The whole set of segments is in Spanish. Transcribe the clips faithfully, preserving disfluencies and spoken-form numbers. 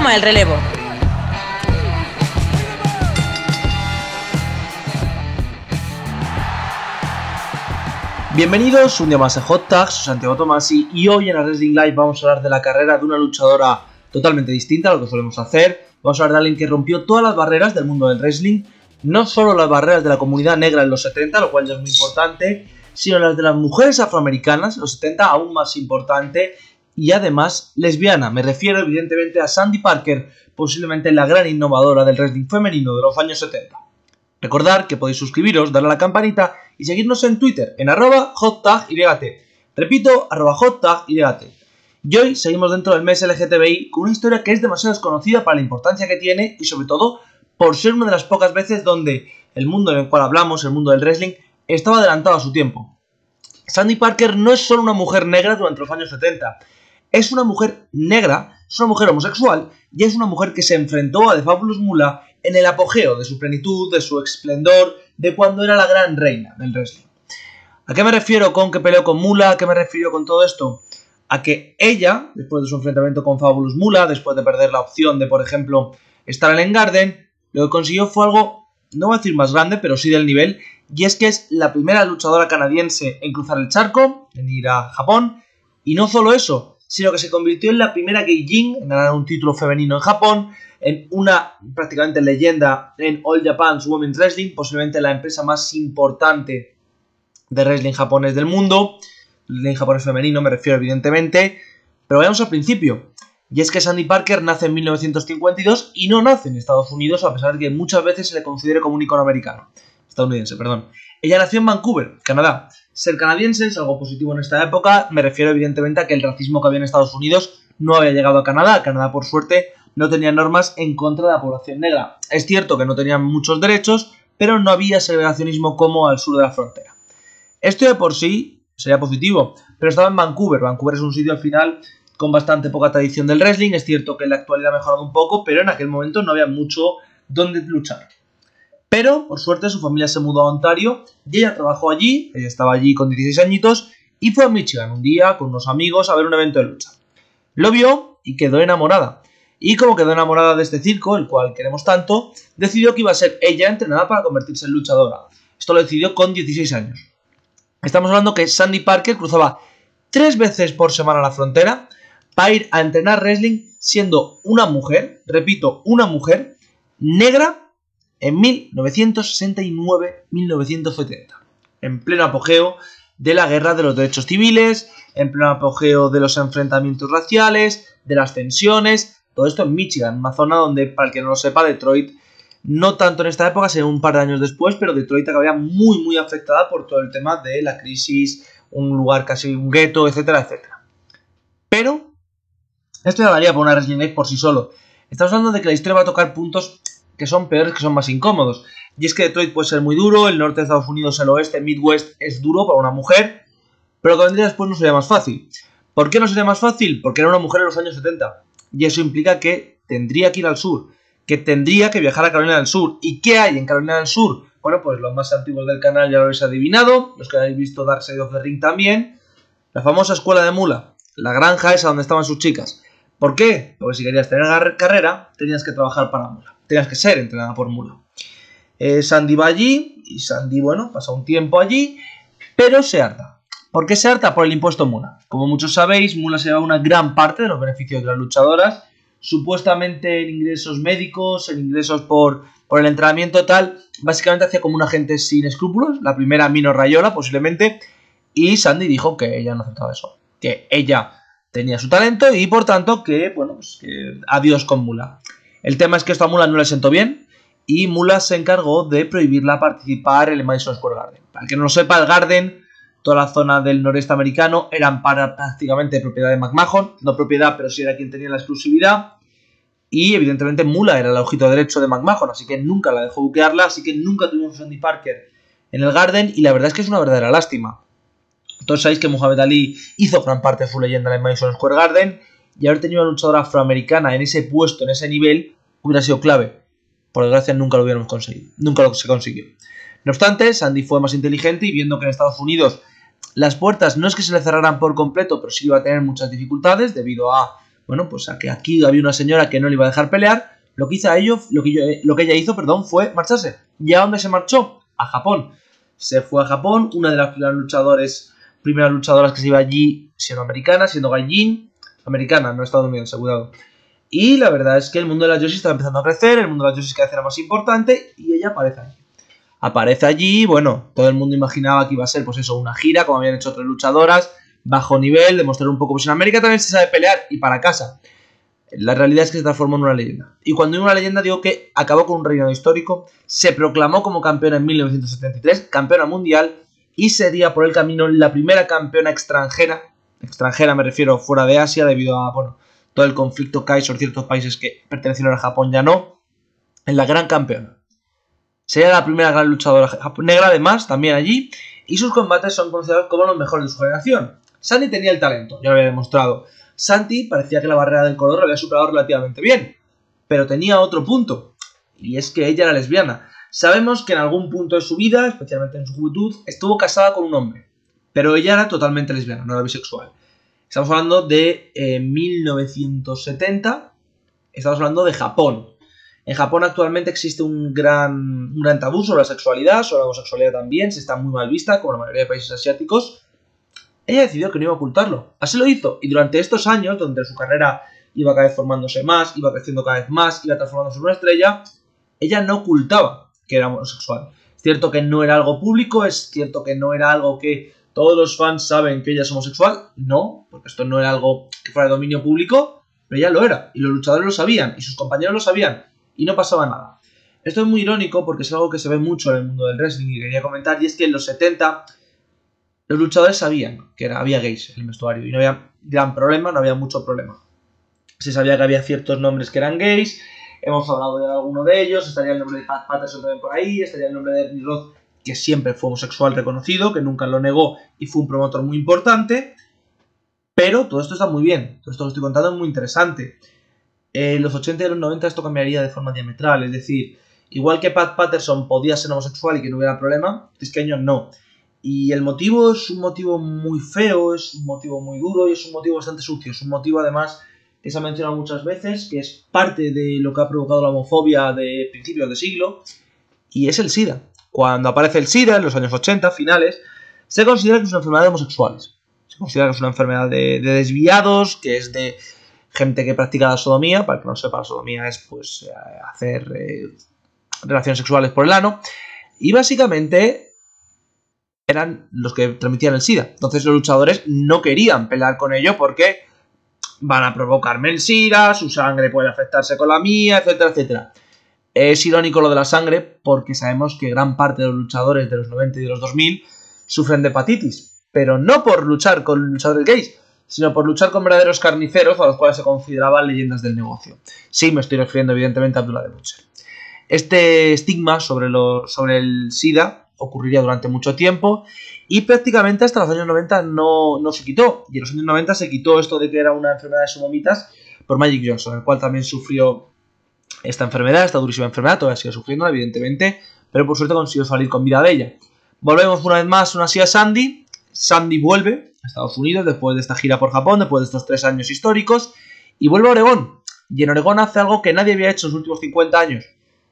toma el relevo. Bienvenidos un día más a Hot Tag, soy Santiago Tomasi y hoy en el Wrestling Live vamos a hablar de la carrera de una luchadora totalmente distinta a lo que solemos hacer. Vamos a hablar de alguien que rompió todas las barreras del mundo del wrestling, no solo las barreras de la comunidad negra en los setenta, lo cual ya es muy importante, sino las de las mujeres afroamericanas en los setenta, aún más importante, y además lesbiana. Me refiero evidentemente a Sandy Parker, posiblemente la gran innovadora del wrestling femenino de los años setenta. Recordad que podéis suscribiros, darle a la campanita y seguirnos en Twitter, en arroba hottag.yt. Repito, arroba hottag.yt. Y hoy seguimos dentro del mes L G T B I con una historia que es demasiado desconocida para la importancia que tiene y sobre todo por ser una de las pocas veces donde el mundo en el cual hablamos, el mundo del wrestling, estaba adelantado a su tiempo. Sandy Parker no es solo una mujer negra durante los años setenta, es una mujer negra, es una mujer homosexual y es una mujer que se enfrentó a The Fabulous Moolah en el apogeo de su plenitud, de su esplendor, de cuando era la gran reina del wrestling. ¿A qué me refiero con que peleó con Moolah? ¿A qué me refiero con todo esto? A que ella, después de su enfrentamiento con Fabulous Moolah, después de perder la opción de, por ejemplo, estar en el Garden, lo que consiguió fue algo, no voy a decir más grande, pero sí del nivel, y es que es la primera luchadora canadiense en cruzar el charco, en ir a Japón, y no solo eso, sino que se convirtió en la primera Gaijin en ganar un título femenino en Japón, en una prácticamente leyenda en All Japan's Women's Wrestling, posiblemente la empresa más importante de wrestling japonés del mundo. Wrestling japonés femenino me refiero evidentemente, pero vayamos al principio. Y es que Sandy Parker nace en mil novecientos cincuenta y dos y no nace en Estados Unidos, a pesar de que muchas veces se le considere como un icono americano. Estadounidense, perdón. Ella nació en Vancouver, Canadá. Ser canadiense es algo positivo en esta época. Me refiero evidentemente a que el racismo que había en Estados Unidos no había llegado a Canadá. Canadá, por suerte, no tenía normas en contra de la población negra. Es cierto que no tenían muchos derechos, pero no había segregacionismo como al sur de la frontera. Esto de por sí sería positivo, pero estaba en Vancouver. Vancouver es un sitio al final con bastante poca tradición del wrestling. Es cierto que en la actualidad ha mejorado un poco, pero en aquel momento no había mucho donde luchar. Pero, por suerte, su familia se mudó a Ontario y ella trabajó allí. Ella estaba allí con dieciséis añitos y fue a Michigan un día con unos amigos a ver un evento de lucha. Lo vio y quedó enamorada. Y como quedó enamorada de este circo, el cual queremos tanto, decidió que iba a ser ella entrenada para convertirse en luchadora. Esto lo decidió con dieciséis años. Estamos hablando que Sandy Parker cruzaba tres veces por semana la frontera para ir a entrenar wrestling siendo una mujer, repito, una mujer negra en mil novecientos sesenta y nueve a mil novecientos setenta, en pleno apogeo de la guerra de los derechos civiles, en pleno apogeo de los enfrentamientos raciales, de las tensiones, todo esto en Michigan, una zona donde, para el que no lo sepa, Detroit, no tanto en esta época, sino un par de años después, pero Detroit acababa muy muy afectada por todo el tema de la crisis, un lugar casi un gueto, etcétera, etcétera. Pero esto ya daría para una Wrestling Live por sí solo. Estamos hablando de que la historia va a tocar puntos que son peores, que son más incómodos. Y es que Detroit puede ser muy duro, el norte de Estados Unidos, el oeste, el Midwest es duro para una mujer, pero lo que vendría después no sería más fácil. ¿Por qué no sería más fácil? Porque era una mujer en los años setenta. Y eso implica que tendría que ir al sur, que tendría que viajar a Carolina del Sur. ¿Y qué hay en Carolina del Sur? Bueno, pues los más antiguos del canal ya lo habéis adivinado, los que habéis visto Dark Side of the Ring también. La famosa escuela de Moolah, la granja esa donde estaban sus chicas. ¿Por qué? Porque si querías tener carrera, tenías que trabajar para Moolah. Tenías que ser entrenada por Moolah. Eh, Sandy va allí, y Sandy, bueno, pasa un tiempo allí, pero se harta. ¿Por qué se harta? Por el impuesto Moolah. Como muchos sabéis, Moolah se lleva una gran parte de los beneficios de las luchadoras, supuestamente en ingresos médicos, en ingresos por, por el entrenamiento tal, básicamente hacía como un agente sin escrúpulos, la primera Mino Raiola posiblemente, y Sandy dijo que ella no aceptaba eso, que ella tenía su talento y por tanto que, bueno, pues que adiós con Moolah. El tema es que esto a Moolah no le sentó bien y Moolah se encargó de prohibirla participar en el Madison Square Garden. Para el que no lo sepa, el Garden, toda la zona del noreste americano, eran para, prácticamente propiedad de McMahon, no propiedad, pero sí era quien tenía la exclusividad. Y evidentemente Moolah era el ojito derecho de McMahon, así que nunca la dejó buquearla, así que nunca tuvimos a Sandy Parker en el Garden y la verdad es que es una verdadera lástima. Todos sabéis que Muhammad Ali hizo gran parte de su leyenda en el Madison Square Garden y haber tenido una luchadora afroamericana en ese puesto, en ese nivel, hubiera sido clave. Por desgracia nunca lo hubiéramos conseguido, nunca lo se consiguió. No obstante, Sandy fue más inteligente y viendo que en Estados Unidos las puertas no es que se le cerraran por completo, pero sí iba a tener muchas dificultades debido a bueno, pues a que aquí había una señora que no le iba a dejar pelear, lo que hizo a ello, lo que, yo, lo que ella hizo, perdón, fue marcharse. ¿Y a dónde se marchó? A Japón. Se fue a Japón, una de las primeras luchadores, primeras luchadoras que se iba allí siendo americana, siendo Gaijin, americana, no estadounidense, cuidado. Y la verdad es que el mundo de las Joshi estaba empezando a crecer, el mundo de las Joshi cada vez era más importante y ella aparece allí. Aparece allí, bueno, todo el mundo imaginaba que iba a ser, pues eso, una gira, como habían hecho otras luchadoras, bajo nivel, demostrar un poco, pues en América también se sabe pelear y para casa. La realidad es que se transformó en una leyenda. Y cuando digo una leyenda digo que acabó con un reinado histórico, se proclamó como campeona en mil novecientos setenta y tres, campeona mundial, y sería por el camino la primera campeona extranjera, extranjera me refiero fuera de Asia, debido a, bueno, todo el conflicto que hay sobre ciertos países que pertenecieron a Japón ya no, en la gran campeona. Sería la primera gran luchadora negra además, también allí, y sus combates son considerados como los mejores de su generación. Sandy tenía el talento, ya lo había demostrado. Sandy parecía que la barrera del color lo había superado relativamente bien, pero tenía otro punto, y es que ella era lesbiana. Sabemos que en algún punto de su vida, especialmente en su juventud, estuvo casada con un hombre, pero ella era totalmente lesbiana, no era bisexual. Estamos hablando de eh, mil novecientos setenta, estamos hablando de Japón. En Japón actualmente existe un gran, un gran tabú sobre la sexualidad, sobre la homosexualidad también, se está muy mal vista, como la mayoría de países asiáticos. Ella decidió que no iba a ocultarlo, así lo hizo, y durante estos años, donde su carrera iba cada vez formándose más, iba creciendo cada vez más, iba transformándose en una estrella, ella no ocultaba que era homosexual. Es cierto que no era algo público, es cierto que no era algo que todos los fans saben que ella es homosexual, no, porque esto no era algo que fuera de dominio público, pero ella lo era, y los luchadores lo sabían, y sus compañeros lo sabían, y no pasaba nada. Esto es muy irónico porque es algo que se ve mucho en el mundo del wrestling y quería comentar, y es que en los setenta los luchadores sabían que era, había gays en el vestuario y no había gran problema, no había mucho problema. Se sabía que había ciertos nombres que eran gays, hemos hablado de alguno de ellos, estaría el nombre de Pat Patterson también por ahí, estaría el nombre de Ernie Roth, que siempre fue homosexual reconocido, que nunca lo negó y fue un promotor muy importante, pero todo esto está muy bien, todo esto que estoy contando es muy interesante. En los ochenta y los noventa esto cambiaría de forma diametral, es decir, igual que Pat Patterson podía ser homosexual y que no hubiera problema, es que años no. Y el motivo es un motivo muy feo, es un motivo muy duro y es un motivo bastante sucio. Es un motivo además que se ha mencionado muchas veces, que es parte de lo que ha provocado la homofobia de principios de siglo, y es el SIDA. Cuando aparece el SIDA, en los años ochenta, finales, se considera que es una enfermedad de homosexuales. Se considera que es una enfermedad de, de desviados, que es de gente que practica la sodomía. Para el que no sepa, la sodomía es pues hacer eh, relaciones sexuales por el ano. Y básicamente eran los que transmitían el SIDA. Entonces los luchadores no querían pelear con ello porque van a provocarme el SIDA, su sangre puede afectarse con la mía, etcétera, etcétera. Es irónico lo de la sangre porque sabemos que gran parte de los luchadores de los noventa y de los dos mil sufren de hepatitis, pero no por luchar con luchadores gays, sino por luchar con verdaderos carniceros a los cuales se consideraban leyendas del negocio. Sí, me estoy refiriendo evidentemente a Abdullah the Butcher. Este estigma sobre, lo, sobre el SIDA ocurriría durante mucho tiempo y prácticamente hasta los años noventa no, no se quitó. Y en los años noventa se quitó esto de que era una enfermedad de sodomitas por Magic Johnson, el cual también sufrió esta enfermedad, esta durísima enfermedad, todavía sigue sufriendo evidentemente, pero por suerte consiguió salir con vida de ella. Volvemos una vez más una así a Sandy. Sandy vuelve a Estados Unidos después de esta gira por Japón, después de estos tres años históricos, y vuelve a Oregón. Y en Oregón hace algo que nadie había hecho en los últimos cincuenta años: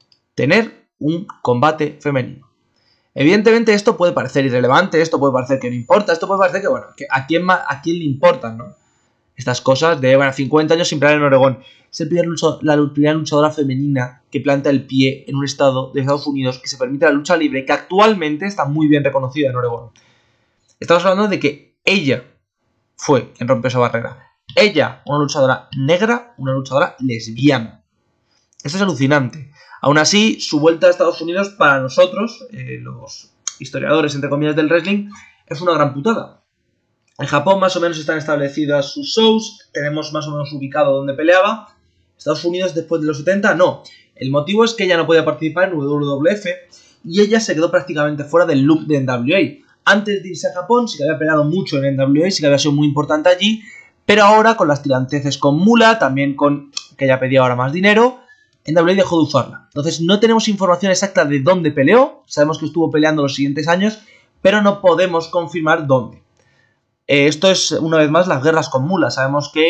tener un combate femenino. Evidentemente esto puede parecer irrelevante, esto puede parecer que no importa, esto puede parecer que, bueno, que a quién, a quién le importan, ¿no? Estas cosas de, bueno, cincuenta años sin pelear en Oregón. Es el primer luchador, la primera luchadora femenina que planta el pie en un estado de Estados Unidos que se permite la lucha libre, que actualmente está muy bien reconocida en Oregón. Estamos hablando de que ella fue quien rompió esa barrera. Ella, una luchadora negra, una luchadora lesbiana. Esto es alucinante. Aún así, su vuelta a Estados Unidos para nosotros, eh, los historiadores, entre comillas, del wrestling, es una gran putada. En Japón más o menos están establecidas sus shows, tenemos más o menos ubicado dónde peleaba. Estados Unidos después de los setenta, no. El motivo es que ella no podía participar en W W F y ella se quedó prácticamente fuera del loop de N W A. Antes de irse a Japón sí que había peleado mucho en N W A, sí que había sido muy importante allí, pero ahora con las tiranteces con Mula, también con que ella pedía ahora más dinero, N W A dejó de usarla. Entonces no tenemos información exacta de dónde peleó, sabemos que estuvo peleando los siguientes años, pero no podemos confirmar dónde. Eh, esto es, una vez más, las guerras con Mula. Sabemos que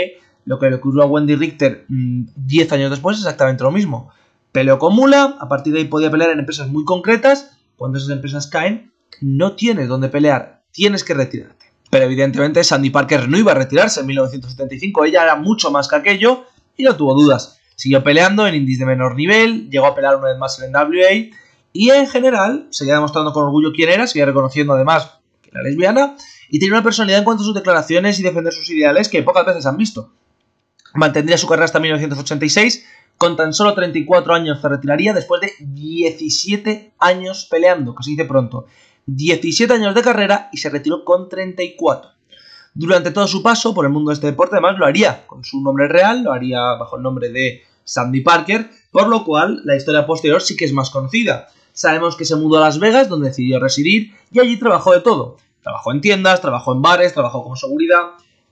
Lo que le ocurrió a Wendy Richter diez años después es exactamente lo mismo. Peleó con Moolah, a partir de ahí podía pelear en empresas muy concretas. Cuando esas empresas caen, no tienes donde pelear, tienes que retirarte. Pero evidentemente Sandy Parker no iba a retirarse en mil novecientos setenta y cinco, ella era mucho más que aquello y no tuvo dudas. Siguió peleando en indies de menor nivel, llegó a pelear una vez más en N W A y en general seguía demostrando con orgullo quién era, seguía reconociendo además que era lesbiana y tenía una personalidad en cuanto a sus declaraciones y defender sus ideales que pocas veces han visto. Mantendría su carrera hasta mil novecientos ochenta y seis, con tan solo treinta y cuatro años se retiraría después de diecisiete años peleando, que se dice pronto. diecisiete años de carrera y se retiró con treinta y cuatro. Durante todo su paso por el mundo de este deporte, además lo haría con su nombre real, lo haría bajo el nombre de Sandy Parker, por lo cual la historia posterior sí que es más conocida. Sabemos que se mudó a Las Vegas, donde decidió residir, y allí trabajó de todo. Trabajó en tiendas, trabajó en bares, trabajó como seguridad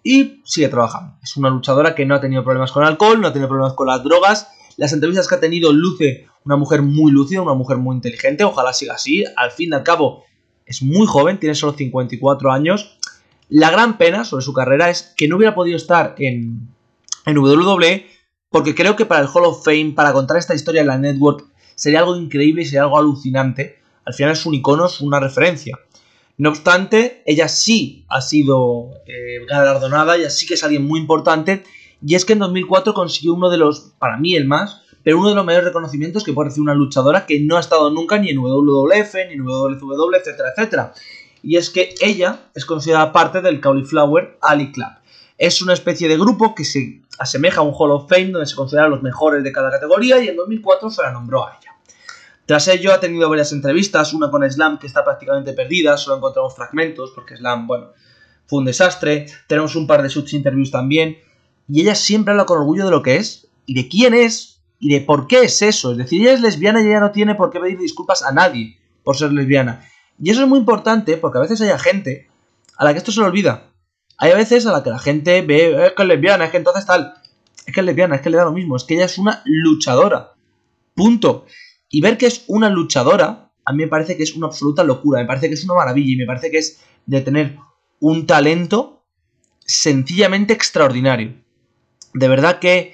y sigue trabajando. Es una luchadora que no ha tenido problemas con el alcohol, no ha tenido problemas con las drogas. Las entrevistas que ha tenido luce una mujer muy lúcida, una mujer muy inteligente, ojalá siga así. Al fin y al cabo es muy joven, tiene solo cincuenta y cuatro años. La gran pena sobre su carrera es que no hubiera podido estar en, en W W E, porque creo que para el Hall of Fame, para contar esta historia en la Network, sería algo increíble y sería algo alucinante. Al final es un icono, es una referencia. No obstante, ella sí ha sido eh, galardonada, ella sí que es alguien muy importante, y es que en dos mil cuatro consiguió uno de los, para mí el más, pero uno de los mayores reconocimientos que puede recibir una luchadora que no ha estado nunca ni en W W F, ni en W C W, etcétera, etcétera. Y es que ella es considerada parte del Cauliflower Alley Club. Es una especie de grupo que se asemeja a un Hall of Fame donde se consideran los mejores de cada categoría y en dos mil cuatro se la nombró a ella. Tras ello ha tenido varias entrevistas, una con Slam que está prácticamente perdida, solo encontramos fragmentos porque Slam, bueno, fue un desastre. Tenemos un par de such interviews también y ella siempre habla con orgullo de lo que es y de quién es y de por qué es eso. Es decir, ella es lesbiana y ella no tiene por qué pedir disculpas a nadie por ser lesbiana. Y eso es muy importante porque a veces hay gente a la que esto se le olvida. Hay a veces a la que la gente ve, es que es lesbiana, es que entonces tal. Es que es lesbiana, es que le da lo mismo, es que ella es una luchadora. Punto. Y ver que es una luchadora, a mí me parece que es una absoluta locura, me parece que es una maravilla y me parece que es de tener un talento sencillamente extraordinario. De verdad que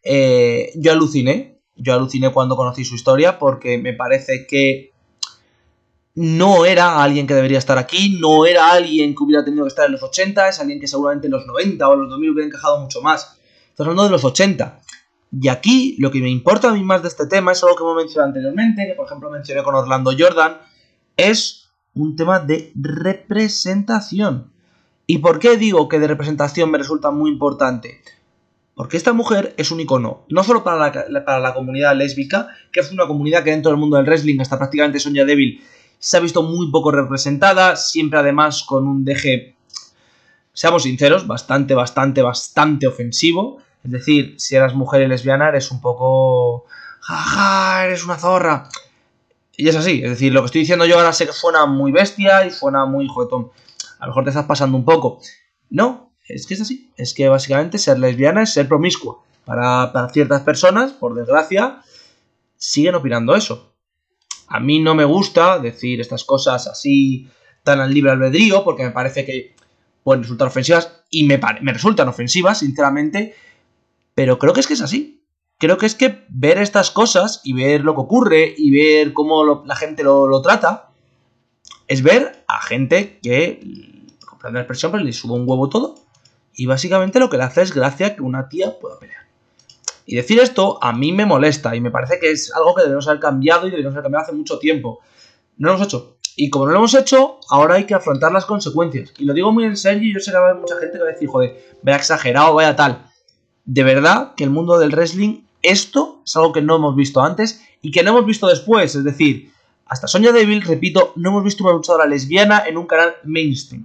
eh, yo aluciné, yo aluciné cuando conocí su historia porque me parece que no era alguien que debería estar aquí, no era alguien que hubiera tenido que estar en los ochenta, es alguien que seguramente en los noventa o en los dos mil hubiera encajado mucho más. Estamos hablando de los ochenta. Y aquí lo que me importa a mí más de este tema es algo que hemos mencionado anteriormente, que por ejemplo mencioné con Orlando Jordan, es un tema de representación. ¿Y por qué digo que de representación me resulta muy importante? Porque esta mujer es un icono, no solo para la, para la comunidad lésbica, que es una comunidad que dentro del mundo del wrestling, hasta prácticamente Sonya Deville, se ha visto muy poco representada, siempre además con un deje, seamos sinceros, bastante, bastante, bastante ofensivo. Es decir, si eras mujer y lesbiana eres un poco... ¡Jaja! Eres una zorra. Y es así, es decir, lo que estoy diciendo yo ahora sé que suena muy bestia y suena muy juguetón. A lo mejor te estás pasando un poco. No, es que es así. Es que básicamente ser lesbiana es ser promiscua. Para, para ciertas personas, por desgracia, siguen opinando eso. A mí no me gusta decir estas cosas así tan al libre albedrío porque me parece que pueden resultar ofensivas y me, me resultan ofensivas, sinceramente. Pero creo que es que es así. Creo que es que ver estas cosas y ver lo que ocurre y ver cómo lo, la gente lo, lo trata es ver a gente que, comprende la expresión, pero le sube un huevo todo y básicamente lo que le hace es gracia que una tía pueda pelear. Y decir esto a mí me molesta y me parece que es algo que debemos haber cambiado y debemos haber cambiado hace mucho tiempo. No lo hemos hecho. Y como no lo hemos hecho, ahora hay que afrontar las consecuencias. Y lo digo muy en serio y yo sé que va a haber mucha gente que va a decir, joder, vaya exagerado, vaya tal. De verdad que el mundo del wrestling, esto es algo que no hemos visto antes y que no hemos visto después. Es decir, hasta Sonya Deville, repito, no hemos visto una luchadora lesbiana en un canal mainstream.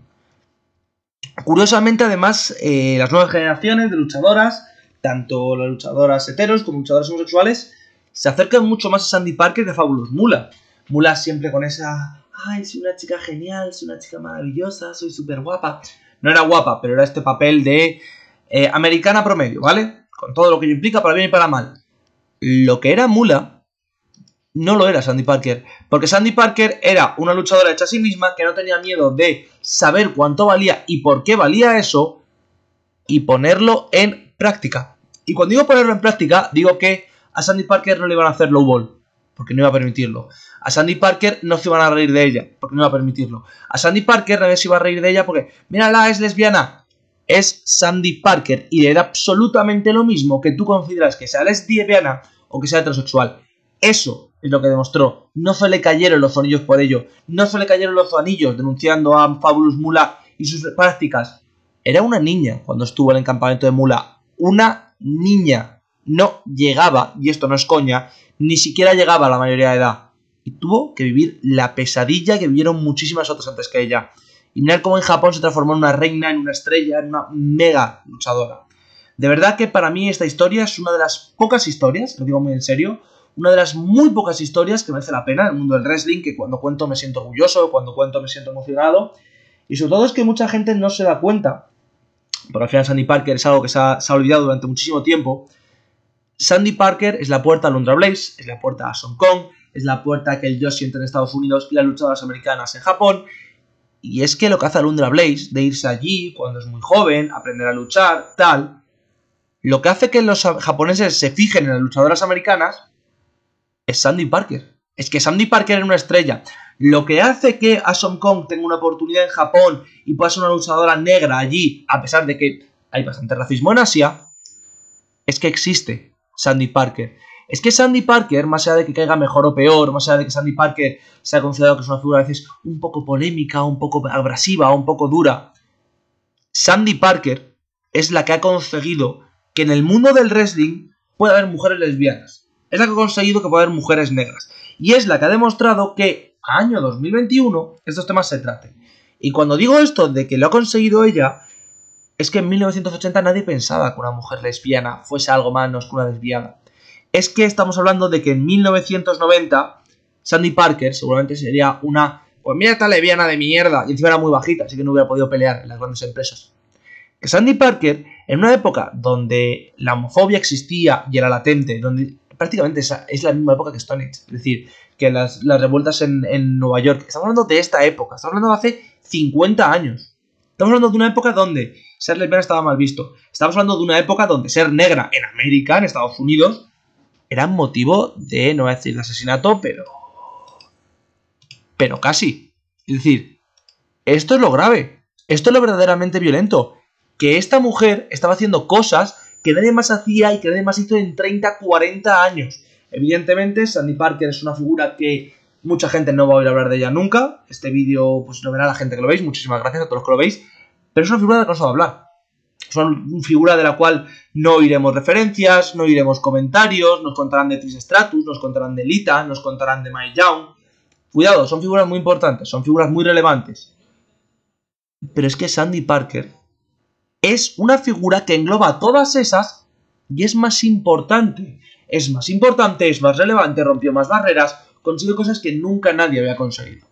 Curiosamente, además, eh, las nuevas generaciones de luchadoras, tanto las luchadoras heteros como luchadoras homosexuales, se acercan mucho más a Sandy Parker que a Fabulous Moolah. Moolah siempre con esa... ¡Ay, soy una chica genial, soy una chica maravillosa, soy súper guapa! No era guapa, pero era este papel de... Eh, americana promedio, ¿vale? Con todo lo que ello implica, para bien y para mal. Lo que era Moolah no lo era Sandy Parker. Porque Sandy Parker era una luchadora hecha a sí misma que no tenía miedo de saber cuánto valía y por qué valía eso y ponerlo en práctica. Y cuando digo ponerlo en práctica, digo que a Sandy Parker no le iban a hacer low ball, porque no iba a permitirlo. A Sandy Parker no se iban a reír de ella, porque no iba a permitirlo. A Sandy Parker nadie se iba a reír de ella porque, mírala, es lesbiana. Es Sandy Parker y le da absolutamente lo mismo que tú consideras que sea lesbiana o que sea heterosexual. Eso es lo que demostró. No se le cayeron los anillos por ello. No se le cayeron los anillos denunciando a Fabulous Moolah y sus prácticas. Era una niña cuando estuvo en el campamento de Moolah. Una niña. No llegaba, y esto no es coña, ni siquiera llegaba a la mayoría de edad. Y tuvo que vivir la pesadilla que vivieron muchísimas otras antes que ella. Y mirar cómo en Japón se transformó en una reina, en una estrella, en una mega luchadora. De verdad que para mí esta historia es una de las pocas historias, lo digo muy en serio, una de las muy pocas historias que merece la pena en el mundo del wrestling, que cuando cuento me siento orgulloso, cuando cuento me siento emocionado. Y sobre todo es que mucha gente no se da cuenta, porque al final Sandy Parker es algo que se ha, se ha olvidado durante muchísimo tiempo. Sandy Parker es la puerta a Alundra Blaze, es la puerta a Song Kong, es la puerta que el Joshi entra en Estados Unidos y las luchadoras americanas en Japón. Y es que lo que hace Alundra Blaze, de irse allí cuando es muy joven, aprender a luchar, tal, lo que hace que los japoneses se fijen en las luchadoras americanas es Sandy Parker. Es que Sandy Parker era una estrella. Lo que hace que Awesome Kong tenga una oportunidad en Japón y pueda ser una luchadora negra allí, a pesar de que hay bastante racismo en Asia, es que existe Sandy Parker. Es que Sandy Parker, más allá de que caiga mejor o peor, más allá de que Sandy Parker se ha considerado que es una figura a veces un poco polémica, un poco abrasiva, un poco dura, Sandy Parker es la que ha conseguido que en el mundo del wrestling pueda haber mujeres lesbianas. Es la que ha conseguido que pueda haber mujeres negras. Y es la que ha demostrado que a año dos mil veintiuno estos temas se traten. Y cuando digo esto de que lo ha conseguido ella, es que en mil novecientos ochenta nadie pensaba que una mujer lesbiana fuese algo menos que una lesbiana. Es que estamos hablando de que en mil novecientos noventa Sandy Parker seguramente sería una, pues mira esta lesbiana de mierda, y encima era muy bajita, así que no hubiera podido pelear en las grandes empresas. Que Sandy Parker, en una época donde la homofobia existía y era latente, donde prácticamente esa es la misma época que Stone Age, es decir, que las, las revueltas en, en Nueva York, estamos hablando de esta época, estamos hablando de hace cincuenta años. Estamos hablando de una época donde ser lesbiana estaba mal visto. Estamos hablando de una época donde ser negra en América, en Estados Unidos, era motivo de, no voy a decir de asesinato, pero... Pero casi. Es decir, esto es lo grave. Esto es lo verdaderamente violento. Que esta mujer estaba haciendo cosas que nadie más hacía y que nadie más hizo en treinta, cuarenta años. Evidentemente, Sandy Parker es una figura que mucha gente no va a oír hablar de ella nunca. Este vídeo pues lo verá la gente que lo veis. Muchísimas gracias a todos los que lo veis. Pero es una figura de la que no se va a hablar. Es una figura de la cual no oiremos referencias, no oiremos comentarios, nos contarán de Trish Stratus, nos contarán de Lita, nos contarán de Mae Young. Cuidado, son figuras muy importantes, son figuras muy relevantes. Pero es que Sandy Parker es una figura que engloba a todas esas y es más importante. Es más importante, es más relevante, rompió más barreras, consiguió cosas que nunca nadie había conseguido.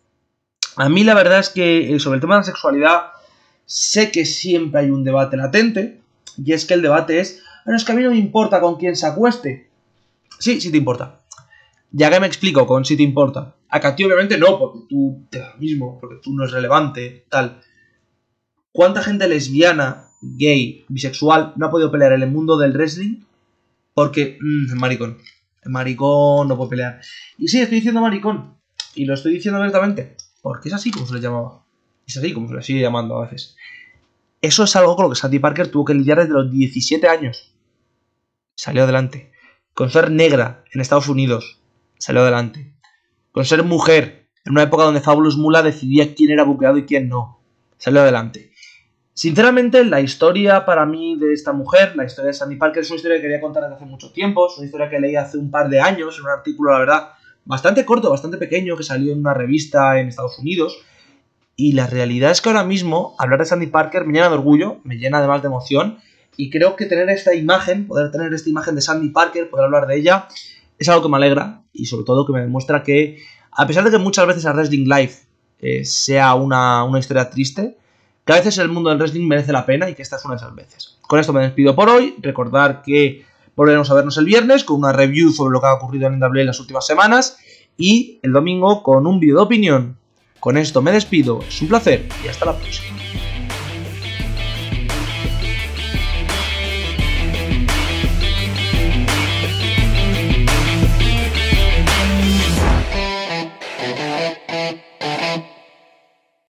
A mí la verdad es que sobre el tema de la sexualidad sé que siempre hay un debate latente, y es que el debate es, bueno, es que a mí no me importa con quién se acueste. Sí, sí te importa. Ya que me explico con sí te importa. A ti obviamente no, porque tú te da lo mismo, porque tú no es relevante, tal. ¿Cuánta gente lesbiana, gay, bisexual no ha podido pelear en el mundo del wrestling? Porque, mmm, el maricón. El maricón no puede pelear. Y sí, estoy diciendo maricón. Y lo estoy diciendo abiertamente. Porque es así como se le llamaba. Es así como se le sigue llamando a veces. Eso es algo con lo que Sandy Parker tuvo que lidiar desde los diecisiete años. Salió adelante. Con ser negra en Estados Unidos. Salió adelante. Con ser mujer en una época donde Fabulous Moolah decidía quién era buqueado y quién no. Salió adelante. Sinceramente, la historia para mí de esta mujer, la historia de Sandy Parker, es una historia que quería contar desde hace mucho tiempo. Es una historia que leí hace un par de años en un artículo, la verdad, bastante corto, bastante pequeño, que salió en una revista en Estados Unidos. Y la realidad es que ahora mismo hablar de Sandy Parker me llena de orgullo, me llena además de emoción. Y creo que tener esta imagen, poder tener esta imagen de Sandy Parker, poder hablar de ella, es algo que me alegra. Y sobre todo que me demuestra que, a pesar de que muchas veces el Wrestling Live eh, sea una, una historia triste, que a veces el mundo del wrestling merece la pena y que esta es una de esas veces. Con esto me despido por hoy. Recordar que volveremos a vernos el viernes con una review sobre lo que ha ocurrido en N W A en las últimas semanas. Y el domingo con un vídeo de opinión. Con esto me despido, es un placer y hasta la próxima.